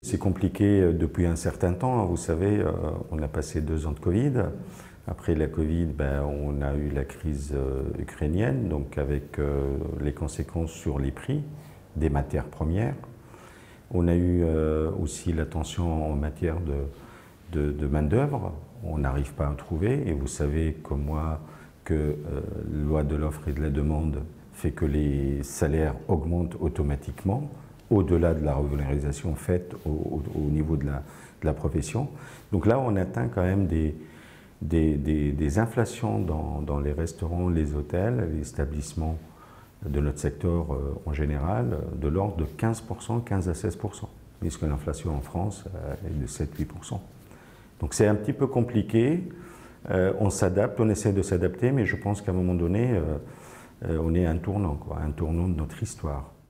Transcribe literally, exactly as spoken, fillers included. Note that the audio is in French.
C'est compliqué depuis un certain temps. Vous savez, on a passé deux ans de Covid. Après la Covid, ben, on a eu la crise ukrainienne, donc avec euh, les conséquences sur les prix des matières premières. On a eu euh, aussi la tension en matière de, de, de main-d'œuvre. On n'arrive pas à trouver. Et vous savez, comme moi, que euh, la loi de l'offre et de la demande fait que les salaires augmentent automatiquement, au-delà de la revalorisation faite au, au, au niveau de la, de la profession. Donc là, on atteint quand même des, des, des, des inflations dans, dans les restaurants, les hôtels, les établissements de notre secteur euh, en général, de l'ordre de quinze pour cent, quinze à seize pour cent, puisque l'inflation en France euh, est de sept à huit pour cent. Donc c'est un petit peu compliqué, euh, on s'adapte, on essaie de s'adapter, mais je pense qu'à un moment donné, euh, euh, on est à un tournant, quoi, un tournant de notre histoire.